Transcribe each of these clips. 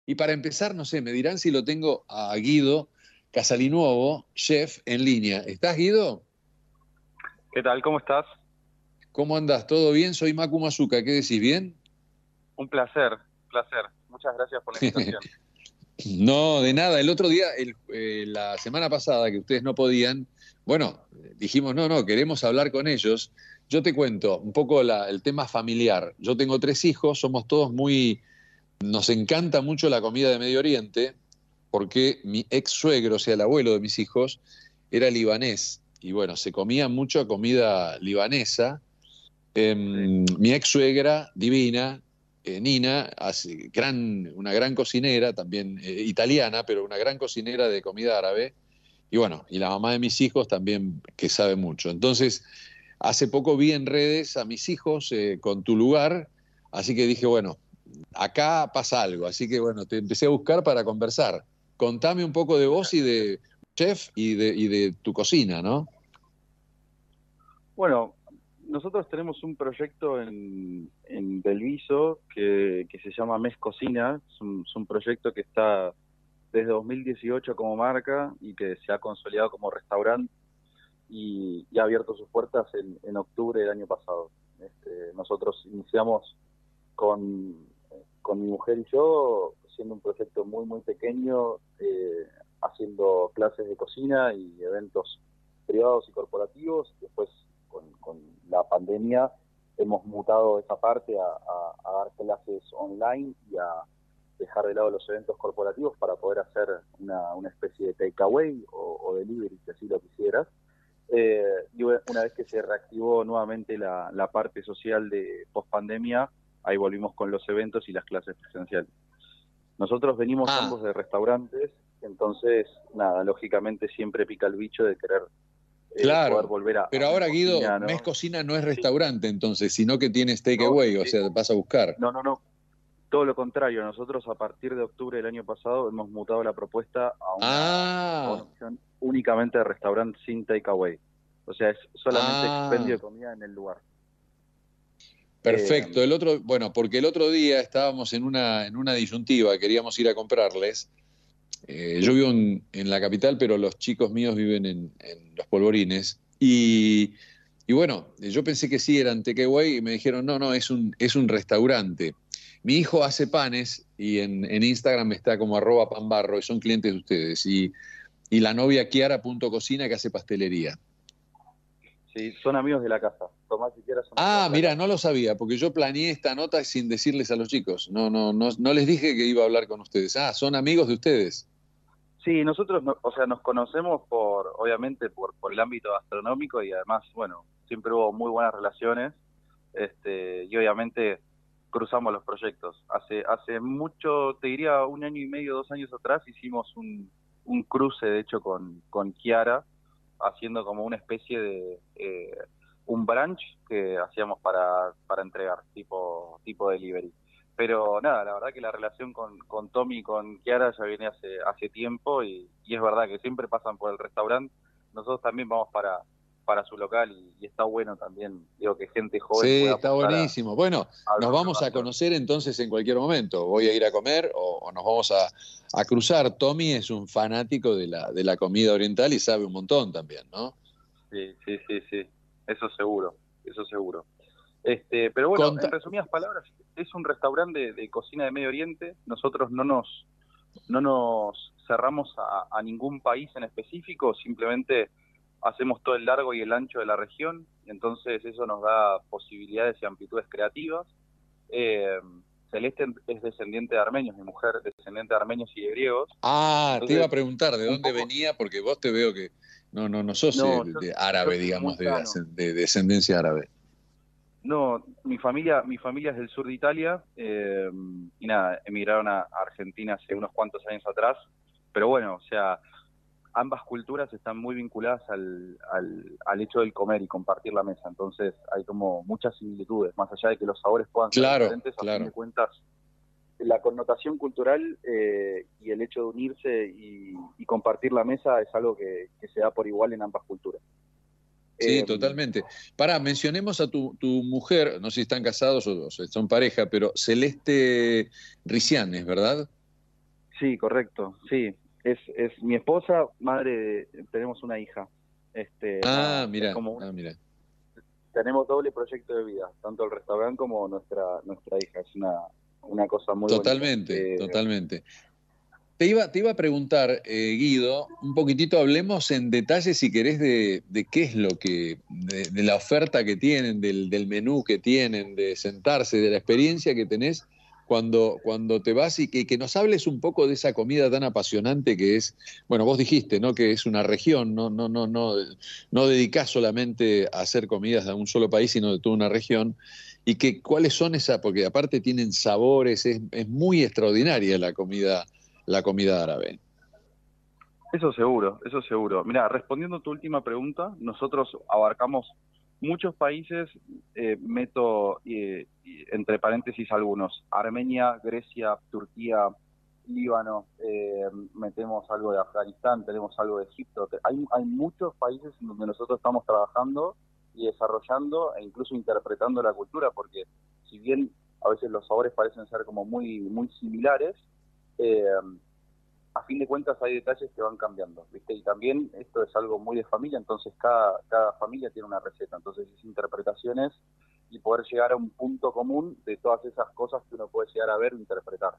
Y para empezar, no sé, me dirán si lo tengo a Guido Casalinuovo, chef, en línea. ¿Estás, Guido? ¿Qué tal? ¿Cómo estás? ¿Cómo andás? ¿Todo bien? Soy Macu Mazuca. ¿Qué decís? ¿Bien? Un placer, placer. Muchas gracias por la invitación. No, de nada. El otro día, la semana pasada, que ustedes no podían, bueno, dijimos, no, queremos hablar con ellos. Yo te cuento un poco el tema familiar. Yo tengo 3 hijos, somos todos nos encanta mucho la comida de Medio Oriente, porque mi ex suegro, o sea, el abuelo de mis hijos, era libanés. Y bueno, se comía mucho comida libanesa. Sí. Mi ex suegra, divina, Nina, una gran cocinera, también italiana, pero una gran cocinera de comida árabe. Y bueno, y la mamá de mis hijos también, que sabe mucho. Entonces, hace poco vi en redes a mis hijos con tu lugar, así que dije, bueno, acá pasa algo. Así que bueno, te empecé a buscar para conversar. Contame un poco de vos y de chef y de tu cocina, ¿no? Bueno, nosotros tenemos un proyecto en Belviso que se llama Mes Cocina. Es un proyecto que está desde 2018 como marca y que se ha consolidado como restaurante y ha abierto sus puertas en octubre del año pasado. Nosotros iniciamos con, con mi mujer y yo, siendo un proyecto muy, muy pequeño, haciendo clases de cocina y eventos privados y corporativos. Después, con la pandemia, hemos mutado esa parte a dar clases online y a dejar de lado los eventos corporativos para poder hacer una especie de takeaway o delivery, si así lo quisieras. Y una vez que se reactivó nuevamente la parte social de post-pandemia, ahí volvimos con los eventos y las clases presenciales. Nosotros venimos Ah, ambos de restaurantes, entonces, nada, lógicamente siempre pica el bicho de querer poder claro. volver a Pero una ahora, Guido, cocina, Mes ¿no? Cocina no es Sí, restaurante entonces, sino que tienes no, takeaway, o sea, vas a buscar. no, todo lo contrario. Nosotros a partir de octubre del año pasado hemos mutado la propuesta a una Ah, opción únicamente de restaurante sin takeaway. O sea, es solamente expendio ah, de comida en el lugar. Eh, perfecto. Bueno, porque el otro día estábamos en una disyuntiva, queríamos ir a comprarles. Yo sí, vivo en la capital, pero los chicos míos viven en Los Polvorines. Y bueno, yo pensé que sí eran takeaway y me dijeron, no, es un restaurante. Mi hijo hace panes y en Instagram está como @panbarro y son clientes de ustedes. Y la novia Kiara.cocina que hace pastelería. sí, son amigos de la casa. Tomás y Kiara son amigos Ah, de la mira, casa. no lo sabía, porque yo planeé esta nota sin decirles a los chicos. No les dije que iba a hablar con ustedes. Ah, son amigos de ustedes. Sí, nosotros, o sea, nos conocemos obviamente, por el ámbito gastronómico y además, bueno, siempre hubo muy buenas relaciones, y obviamente cruzamos los proyectos. Hace mucho, te diría 1 año y medio, 2 años atrás, hicimos un cruce, de hecho, con Kiara, haciendo como una especie de un brunch que hacíamos para entregar, tipo delivery. Pero nada, la verdad que la relación con Tommy y con Kiara ya viene hace tiempo y es verdad que siempre pasan por el restaurante. Nosotros también vamos para su local y está bueno también, digo, que gente joven Sí, pueda está apostar buenísimo. Bueno, a nos algo que vamos va a a ser. conocer entonces en cualquier momento. Voy a ir a comer o nos vamos a cruzar. Tommy es un fanático de la comida oriental y sabe un montón también, ¿no? Sí, sí, sí, sí, eso seguro, eso seguro. Pero bueno, en Conta- resumidas palabras, es un restaurante de cocina de Medio Oriente. Nosotros no nos cerramos a ningún país en específico, simplemente hacemos todo el largo y el ancho de la región, entonces eso nos da posibilidades y amplitudes creativas. Eh, Celeste es descendiente de armenios, mi mujer es descendiente de armenios y de griegos, te iba entonces a preguntar de un dónde poco, venía, porque vos te veo que no sos no, de yo árabe, soy digamos, muy sano. de descendencia árabe. No, mi familia es del sur de Italia, y nada, emigraron a Argentina hace unos cuantos años atrás, pero bueno, o sea, ambas culturas están muy vinculadas al hecho del comer y compartir la mesa, entonces hay como muchas similitudes, más allá de que los sabores puedan ser Claro, diferentes, a fin de claro. cuentas, la connotación cultural y el hecho de unirse y compartir la mesa es algo que se da por igual en ambas culturas. Sí, Eh, totalmente. Mencionemos a tu mujer, no sé si están casados o son pareja, pero Celeste Ricianes, ¿verdad? Sí, correcto, sí. Es mi esposa, tenemos una hija. Ah, Nada, es mira, como ah, mira. tenemos doble proyecto de vida, tanto el restaurante como nuestra hija. Es una cosa muy bonita. Totalmente, totalmente. Te iba a preguntar, Guido, un poquitito hablemos en detalle, si querés, de qué es lo de la oferta que tienen, del menú que tienen, de sentarse, de la experiencia que tenés cuando te vas, y que nos hables un poco de esa comida tan apasionante que es, bueno, vos dijiste, ¿no? Que es una región, no dedicás solamente a hacer comidas de un solo país, sino de toda una región, y que cuáles son esas, porque aparte tienen sabores, es muy extraordinaria la comida árabe. Eso seguro, eso seguro. Mira, respondiendo a tu última pregunta, nosotros abarcamos muchos países, meto entre paréntesis algunos: Armenia, Grecia, Turquía, Líbano, metemos algo de Afganistán, tenemos algo de Egipto. Hay muchos países en donde nosotros estamos trabajando y desarrollando e incluso interpretando la cultura, porque si bien a veces los sabores parecen ser como muy similares, eh, a fin de cuentas hay detalles que van cambiando, ¿viste? Y también esto es algo muy de familia, entonces cada familia tiene una receta, entonces es interpretaciones y poder llegar a un punto común de todas esas cosas que uno puede llegar a ver o interpretar.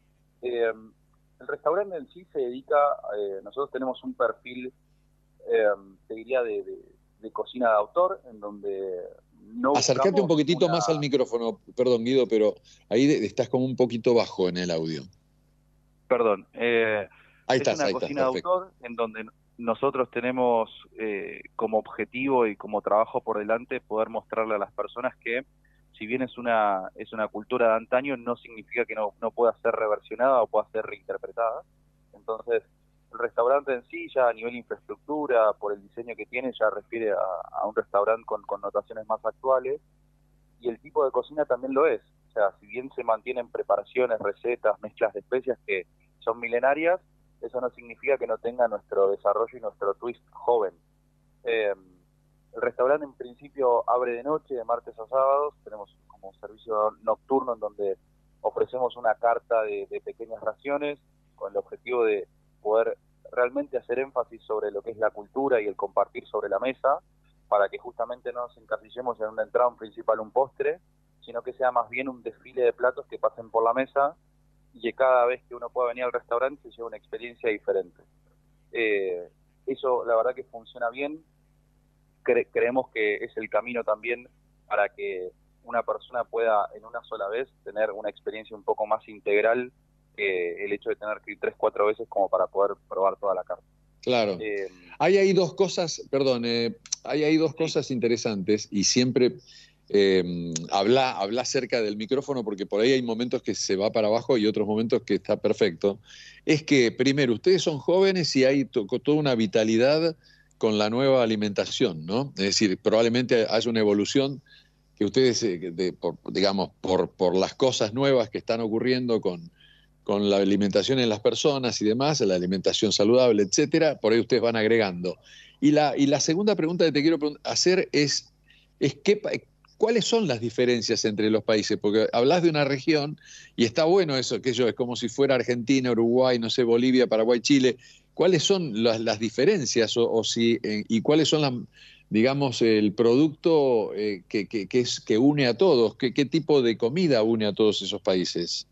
El restaurante en sí se dedica, nosotros tenemos un perfil, eh, te diría, de cocina de autor, en donde no Acércate un buscamos poquitito una... más al micrófono, perdón, Guido, pero ahí estás como un poquito bajo en el audio. Perdón, Ahí es una estás, cocina de perfecto. autor en donde nosotros tenemos como objetivo y como trabajo por delante poder mostrarle a las personas que, si bien es una cultura de antaño, no significa que no pueda ser reversionada o pueda ser reinterpretada. Entonces, el restaurante en sí, ya a nivel infraestructura, por el diseño que tiene, ya refiere a un restaurante con connotaciones más actuales, y el tipo de cocina también lo es. O sea, si bien se mantienen preparaciones, recetas, mezclas de especias que son milenarias, eso no significa que no tenga nuestro desarrollo y nuestro twist joven. Eh, el restaurante en principio abre de noche, de martes a sábados. Tenemos como un servicio nocturno en donde ofrecemos una carta de pequeñas raciones con el objetivo de poder realmente hacer énfasis sobre lo que es la cultura y el compartir sobre la mesa, para que justamente no nos encasillemos en una entrada, un principal, un postre, sino que sea más bien un desfile de platos que pasen por la mesa y que cada vez que uno pueda venir al restaurante se lleve una experiencia diferente. Eh, Eso la verdad que funciona bien. Creemos que es el camino también para que una persona pueda en una sola vez tener una experiencia un poco más integral que el hecho de tener que ir 3, 4 veces como para poder probar toda la carta. Claro. Eh, Hay ahí dos cosas, perdón, hay ahí dos sí, cosas interesantes, y siempre habla cerca del micrófono, porque por ahí hay momentos que se va para abajo y otros momentos que está perfecto. Es que, primero, ustedes son jóvenes y hay toda una vitalidad con la nueva alimentación, ¿no? Es decir, probablemente haya una evolución que ustedes, digamos, por las cosas nuevas que están ocurriendo con la alimentación en las personas y demás, la alimentación saludable, etcétera, por ahí ustedes van agregando. Y la segunda pregunta que te quiero hacer es ¿cuáles son las diferencias entre los países? Porque hablas de una región y está bueno eso, que es como si fuera Argentina, Uruguay, no sé, Bolivia, Paraguay, Chile. ¿Cuáles son las diferencias y cuáles son digamos, el producto que une a todos? ¿Qué tipo de comida une a todos esos países?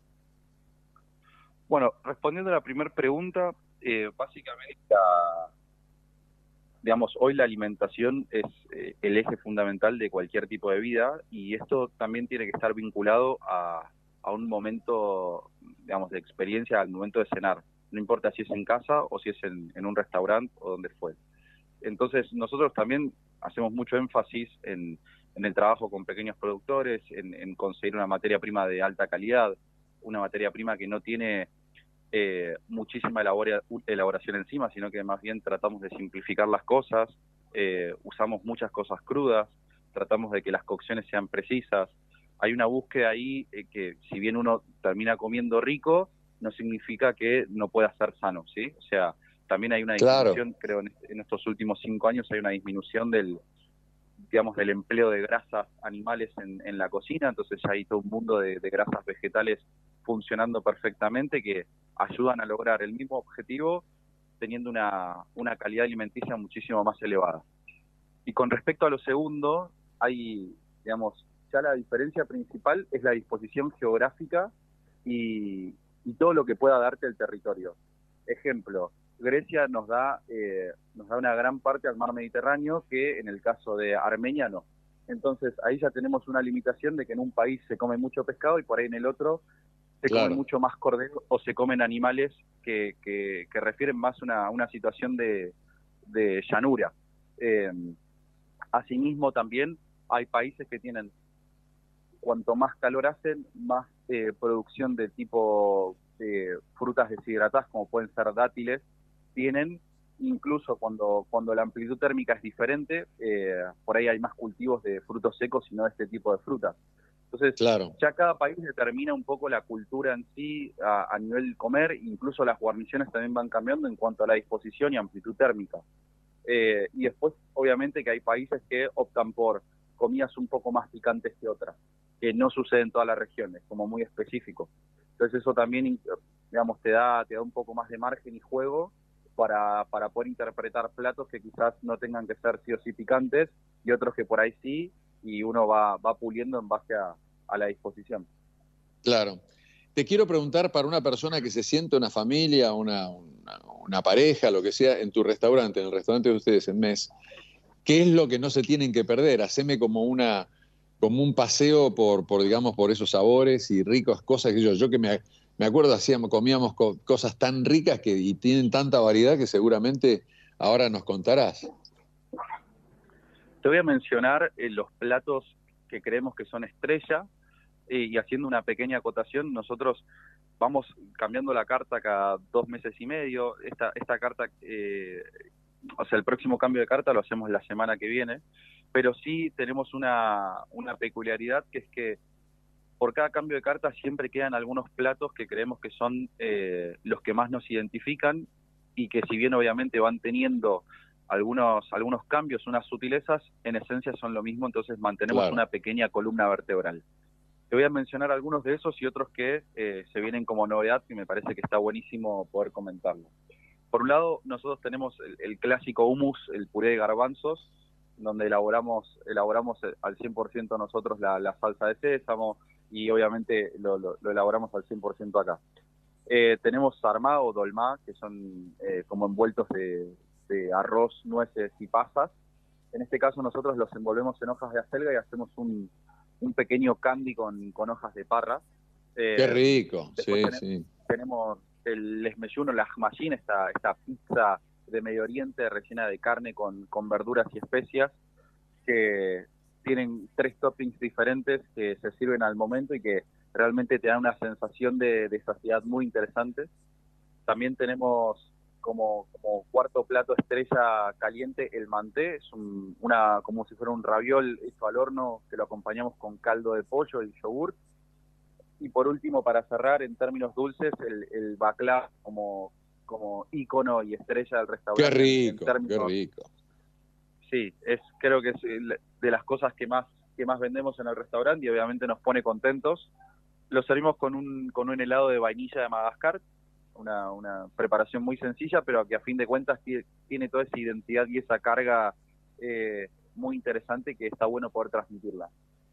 bueno, respondiendo a la primera pregunta, básicamente, digamos, hoy la alimentación es el eje fundamental de cualquier tipo de vida, y esto también tiene que estar vinculado a un momento, digamos, de experiencia al momento de cenar. No importa si es en casa o si es en un restaurante o donde fue. Entonces, nosotros también hacemos mucho énfasis en el trabajo con pequeños productores, en conseguir una materia prima de alta calidad, una materia prima que no tiene muchísima elaboración encima, sino que más bien tratamos de simplificar las cosas. Usamos muchas cosas crudas, tratamos de que las cocciones sean precisas. Hay una búsqueda ahí, que si bien uno termina comiendo rico, no significa que no pueda ser sano, ¿sí? O sea, también hay una Claro. disminución, creo, en estos últimos 5 años hay una disminución del empleo de grasas animales en la cocina, entonces ya hay todo un mundo de grasas vegetales funcionando perfectamente, que ayudan a lograr el mismo objetivo teniendo una calidad alimenticia muchísimo más elevada. Y con respecto a lo segundo, hay, digamos, ya la diferencia principal es la disposición geográfica y todo lo que pueda darte el territorio. Ejemplo, Grecia nos da una gran parte al mar Mediterráneo que en el caso de Armenia no. Entonces ahí ya tenemos una limitación de que en un país se come mucho pescado y por ahí en el otro se comen mucho más cordero o se comen animales que refieren más a una situación de llanura. Asimismo también hay países que tienen, cuanto más calor hacen, más producción de tipo frutas deshidratadas, como pueden ser dátiles, tienen. Incluso cuando la amplitud térmica es diferente, por ahí hay más cultivos de frutos secos y no de este tipo de frutas. Entonces, ya cada país determina un poco la cultura en sí a nivel comer, incluso las guarniciones también van cambiando en cuanto a la disposición y amplitud térmica. Y después, obviamente, que hay países que optan por comidas un poco más picantes que otras, que no sucede en todas las regiones, como muy específico. Entonces eso también, digamos, te da un poco más de margen y juego para poder interpretar platos que quizás no tengan que ser sí o sí picantes y otros que por ahí sí, y uno va puliendo en base a la disposición. Claro. Te quiero preguntar, para una persona que se siente una familia, una pareja, lo que sea, en tu restaurante, en el restaurante de ustedes en MES, ¿qué es lo que no se tienen que perder? Haceme como un paseo digamos, por esos sabores y ricas cosas que yo que me acuerdo comíamos cosas tan ricas y tienen tanta variedad que seguramente ahora nos contarás. Te voy a mencionar los platos que creemos que son estrella y haciendo una pequeña acotación, nosotros vamos cambiando la carta cada 2 meses y medio. Esta carta, o sea, el próximo cambio de carta lo hacemos la semana que viene, pero sí tenemos una peculiaridad, que es que por cada cambio de carta siempre quedan algunos platos que creemos que son los que más nos identifican y que, si bien obviamente van teniendo algunos cambios, unas sutilezas, en esencia son lo mismo, entonces mantenemos una pequeña columna vertebral. Te voy a mencionar algunos de esos y otros que se vienen como novedad y me parece que está buenísimo poder comentarlo. Por un lado, nosotros tenemos el clásico hummus, el puré de garbanzos, donde elaboramos al 100% nosotros la salsa de sésamo y obviamente lo elaboramos al 100% acá. Tenemos sarmá o dolmá, que son como envueltos de arroz, nueces y pasas. En este caso nosotros los envolvemos en hojas de acelga y hacemos un pequeño candy con hojas de parra. ¡Qué rico! Sí. Tenemos el lesmeyuno, la jmayin, esta pizza de Medio Oriente rellena de carne con verduras y especias, que tienen 3 toppings diferentes que se sirven al momento y que realmente te dan una sensación de saciedad muy interesante. También tenemos como cuarto plato estrella caliente el manté, es como si fuera un raviol hecho al horno, que lo acompañamos con caldo de pollo y yogur. Y por último, para cerrar, en términos dulces, el baklava como ícono y estrella del restaurante. Qué rico. Sí, creo que es de las cosas que más vendemos en el restaurante y obviamente nos pone contentos. Lo servimos con un helado de vainilla de Madagascar, una preparación muy sencilla, pero que a fin de cuentas tiene toda esa identidad y esa carga muy interesante que está bueno poder transmitirla.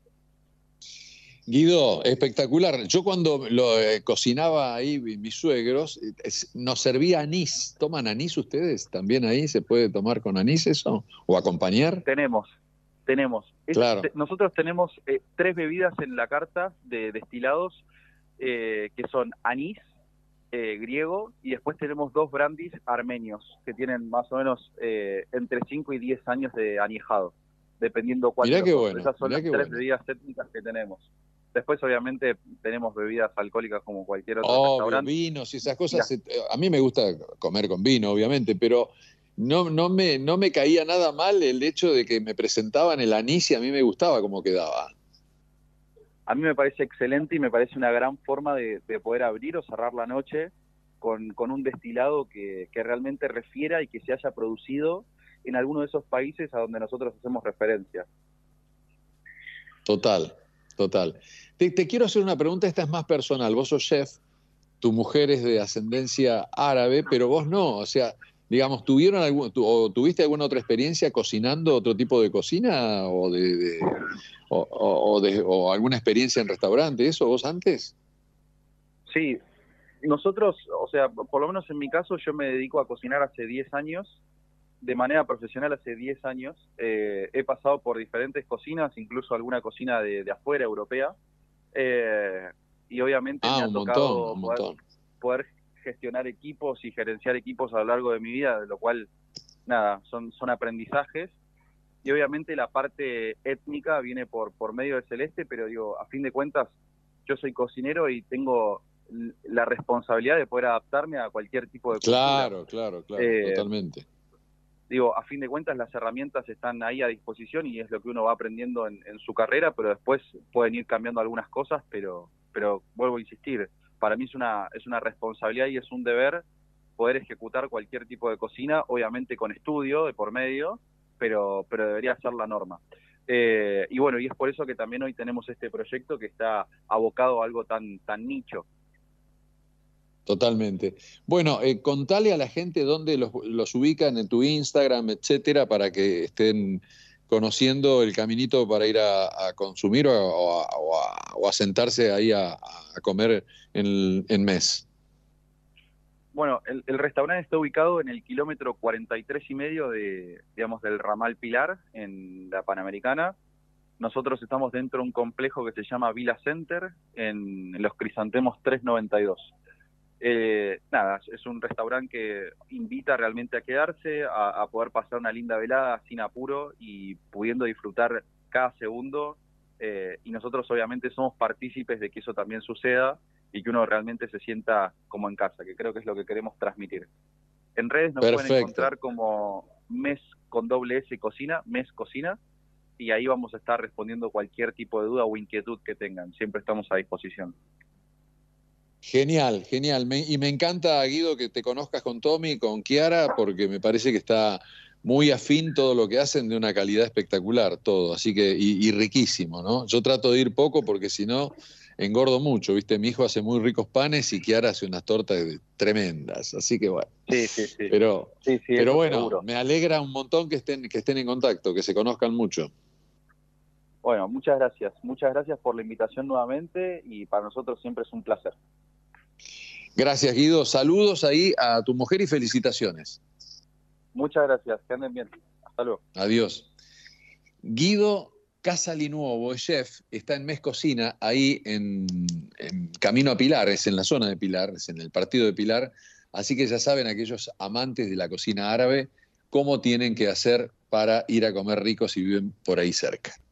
Guido, espectacular. Yo cuando cocinaba ahí mis suegros, nos servía anís. ¿Toman anís ustedes? ¿También ahí se puede tomar con anís eso? ¿O acompañar? Tenemos. Claro. Nosotros tenemos 3 bebidas en la carta de destilados, que son anís griego, y después tenemos 2 brandis armenios que tienen más o menos entre 5 y 10 años de añejado, dependiendo cuál. Mirá qué bueno. Esas son las 3 bebidas étnicas que tenemos. Después, obviamente, tenemos bebidas alcohólicas como cualquier otro restaurante. Vinos y esas cosas. A mí me gusta comer con vino, obviamente, pero no me caía nada mal el hecho de que me presentaban el anís y a mí me gustaba cómo quedaba. A mí me parece excelente y me parece una gran forma de poder abrir o cerrar la noche con un destilado que realmente refiera y que se haya producido en alguno de esos países a donde nosotros hacemos referencia. Total. total. Te quiero hacer una pregunta, esta es más personal. Vos sos chef, tu mujer es de ascendencia árabe, pero vos no. O sea, digamos, ¿tuviste alguna otra experiencia cocinando otro tipo de cocina o alguna experiencia en restaurante, eso vos antes? Sí, nosotros, o sea, por lo menos en mi caso, yo me dedico a cocinar hace 10 años, de manera profesional hace 10 años. He pasado por diferentes cocinas, incluso alguna cocina de afuera, europea, eh, y obviamente me Ah, ha un montón, tocado un montón. poder gestionar equipos y gerenciar equipos a lo largo de mi vida, de lo cual, nada, son aprendizajes. Y obviamente la parte étnica viene por medio de Celeste, pero digo, a fin de cuentas, yo soy cocinero y tengo la responsabilidad de poder adaptarme a cualquier tipo de cultura. Claro, claro, claro, Eh, totalmente. Digo, a fin de cuentas las herramientas están ahí a disposición y es lo que uno va aprendiendo en su carrera, pero después pueden ir cambiando algunas cosas, pero vuelvo a insistir, para mí es una responsabilidad y es un deber poder ejecutar cualquier tipo de cocina, obviamente con estudio de por medio, pero debería ser la norma. Y bueno, y es por eso que también hoy tenemos este proyecto que está abocado a algo tan nicho. Totalmente. Bueno, contale a la gente dónde los ubican en tu Instagram, etcétera, para que estén conociendo el caminito para ir a consumir o a sentarse ahí a comer en mes. Bueno, el restaurante está ubicado en el kilómetro 43 y medio digamos, del ramal Pilar, en la Panamericana. Nosotros estamos dentro de un complejo que se llama Villa Center, en los Crisantemos 392. Nada, es un restaurante que invita realmente a quedarse, a poder pasar una linda velada sin apuro y pudiendo disfrutar cada segundo. Y nosotros obviamente somos partícipes de que eso también suceda y que uno realmente se sienta como en casa, que creo que es lo que queremos transmitir. En redes nos pueden Perfecto. encontrar como Mes con doble S Cocina, Mes Cocina, y ahí vamos a estar respondiendo cualquier tipo de duda o inquietud que tengan. Siempre estamos a disposición. Genial, genial. Y me encanta, Guido, que te conozcas con Tommy y con Kiara, porque me parece que está muy afín todo lo que hacen, de una calidad espectacular, todo. Así que, y riquísimo, ¿no? Yo trato de ir poco porque si no, engordo mucho, ¿viste? Mi hijo hace muy ricos panes y Kiara hace unas tortas tremendas. Así que bueno. Sí, sí, sí. Pero, Sí, sí, pero eso bueno, seguro. me alegra un montón que estén en contacto, que se conozcan mucho. Bueno, muchas gracias. Muchas gracias por la invitación nuevamente y para nosotros siempre es un placer. Gracias, Guido. Saludos ahí a tu mujer y felicitaciones. Muchas gracias. Que anden bien. Hasta luego. Adiós. Guido Casalinuovo, es chef, está en Mes Cocina, ahí en Camino a Pilar, es en la zona de Pilar, es en el partido de Pilar. Así que ya saben, aquellos amantes de la cocina árabe, cómo tienen que hacer para ir a comer rico si viven por ahí cerca.